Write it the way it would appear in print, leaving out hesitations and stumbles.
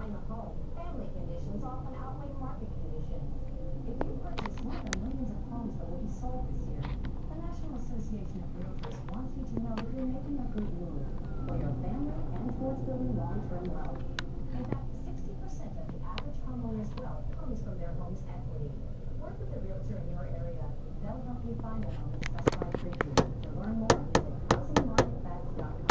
buying a home, family conditions often outweigh market conditions. If you purchase one of the millions of homes that will be sold this year, the National Association of Realtors wants you to know that you're making a good move for your family and towards building long-term wealth. In fact, 60% of the average homeowner's wealth comes from their home's equity. Work with a realtor in your area. They'll help you find a home that specifies for you. To learn more, visit housingmarketfacts.com.